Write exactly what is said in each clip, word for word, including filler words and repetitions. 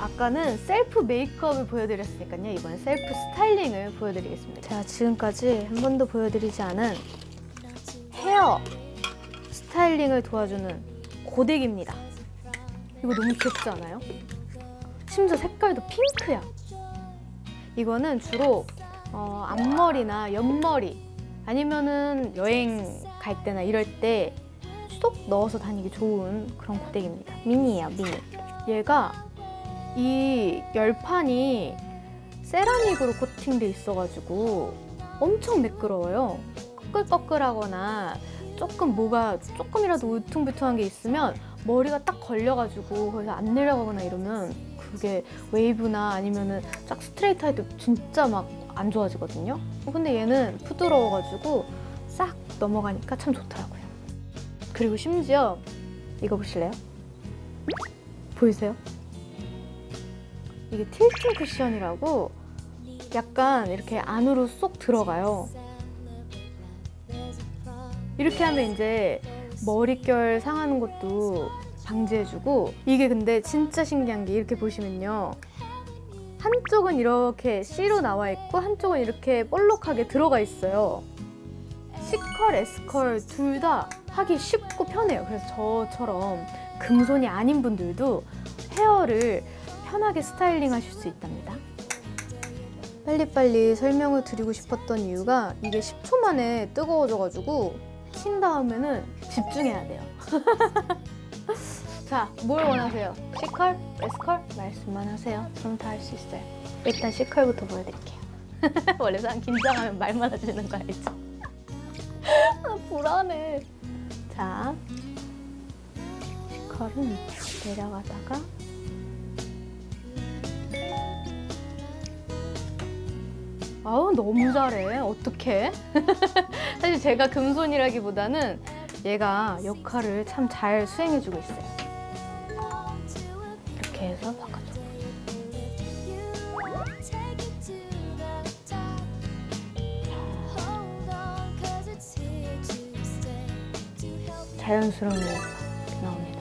아까는 셀프 메이크업을 보여드렸으니까요. 이번엔 셀프 스타일링을 보여드리겠습니다. 제가 지금까지 한 번도 보여드리지 않은 헤어 스타일링을 도와주는 고데기입니다. 이거 너무 귀엽지 않아요? 심지어 색깔도 핑크야. 이거는 주로 어, 앞머리나 옆머리 아니면은 여행 갈 때나 이럴 때 쏙 넣어서 다니기 좋은 그런 고데기입니다. 미니예요, 미니. 얘가 이 열판이 세라믹으로 코팅돼 있어가지고 엄청 매끄러워요. 꺼끌꺼끌하거나 조금 뭐가 조금이라도 울퉁불퉁한 게 있으면 머리가 딱 걸려가지고 거기서 안 내려가거나 이러면 그게 웨이브나 아니면은 쫙 스트레이트 할 때 진짜 막 안 좋아지거든요. 근데 얘는 부드러워가지고 싹 넘어가니까 참 좋더라고요. 그리고 심지어 이거 보실래요? 보이세요? 이게 틸팅 쿠션이라고 약간 이렇게 안으로 쏙 들어가요. 이렇게 하면 이제 머릿결 상하는 것도 방지해주고, 이게 근데 진짜 신기한 게 이렇게 보시면요, 한쪽은 이렇게 C로 나와 있고 한쪽은 이렇게 볼록하게 들어가 있어요. C컬, S컬 둘 다 하기 쉽고 편해요. 그래서 저처럼 금손이 아닌 분들도 헤어를 편하게 스타일링 하실 수 있답니다. 빨리빨리 설명을 드리고 싶었던 이유가 이게 십 초 만에 뜨거워져가지고 킨 다음에는 집중해야 돼요. 자, 뭘 원하세요? C컬? S컬? 말씀만 하세요. 저는 다 할 수 있어요. 일단 C컬부터 보여드릴게요. 원래 사람 긴장하면 말 많아지는 거 알죠? 아, 불안해. 자, C컬은 내려가다가 아우, 너무 잘해. 어떡해? 사실 제가 금손이라기보다는 얘가 역할을 참 잘 수행해주고 있어요. 이렇게 해서 바꿔줘. 자연스러운 이렇게 나옵니다.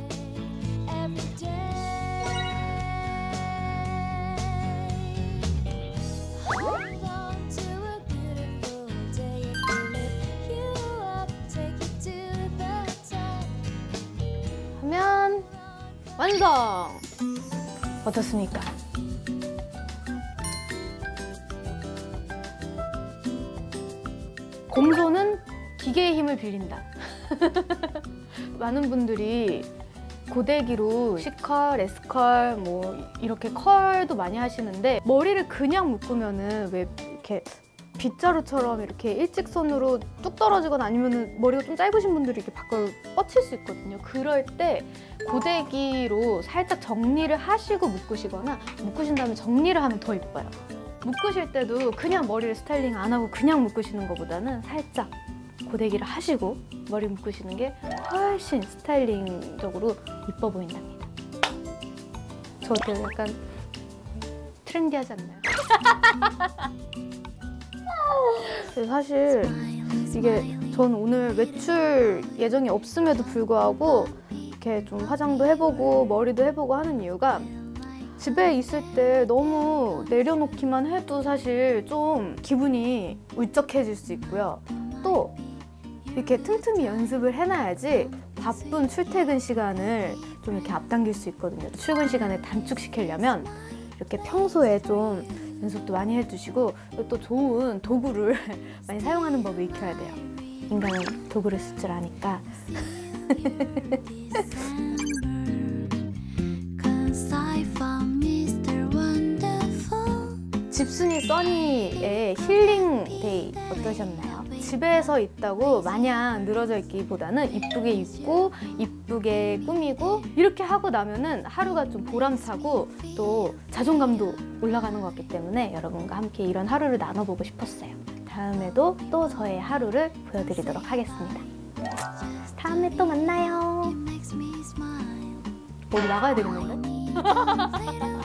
하면 완성! 어떻습니까? 곰손은 기계의 힘을 빌린다. 많은 분들이 고데기로 C컬, S컬 뭐 이렇게 컬도 많이 하시는데, 머리를 그냥 묶으면은 왜 이렇게 빗자루처럼 이렇게 일직선으로 뚝 떨어지거나 아니면 머리가 좀 짧으신 분들이 이렇게 밖으로 뻗칠 수 있거든요. 그럴 때 고데기로 살짝 정리를 하시고 묶으시거나, 묶으신 다음에 정리를 하면 더 예뻐요. 묶으실 때도 그냥 머리를 스타일링 안 하고 그냥 묶으시는 것보다는 살짝 고데기를 하시고 머리 묶으시는 게 훨씬 스타일링적으로 이뻐 보인답니다. 저 어때요? 약간 트렌디하지 않나요? 사실 이게 전 오늘 외출 예정이 없음에도 불구하고 이렇게 좀 화장도 해보고 머리도 해보고 하는 이유가, 집에 있을 때 너무 내려놓기만 해도 사실 좀 기분이 울적해질 수 있고요. 또 이렇게 틈틈이 연습을 해놔야지 바쁜 출퇴근 시간을 좀 이렇게 앞당길 수 있거든요. 출근 시간을 단축시키려면 이렇게 평소에 좀 연습도 많이 해주시고, 또 좋은 도구를 많이 사용하는 법을 익혀야 돼요. 인간은 도구를 쓸 줄 아니까. 집순이 써니의 힐링 데이 어떠셨나요? 집에서 있다고 마냥 늘어져 있기보다는 이쁘게 입고 이쁘게 꾸미고 이렇게 하고 나면은 하루가 좀 보람차고 또 자존감도 올라가는 것 같기 때문에 여러분과 함께 이런 하루를 나눠보고 싶었어요. 다음에도 또 저의 하루를 보여드리도록 하겠습니다. 다음에 또 만나요. 어디 나가야 되겠는데?